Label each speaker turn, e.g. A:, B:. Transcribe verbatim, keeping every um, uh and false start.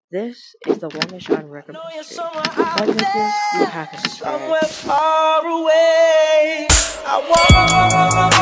A: This is the longest shot in record
B: know you're
A: history.
B: somewhere
A: Like
B: out
A: this, you
B: there,
A: haven't
B: somewhere far away. I want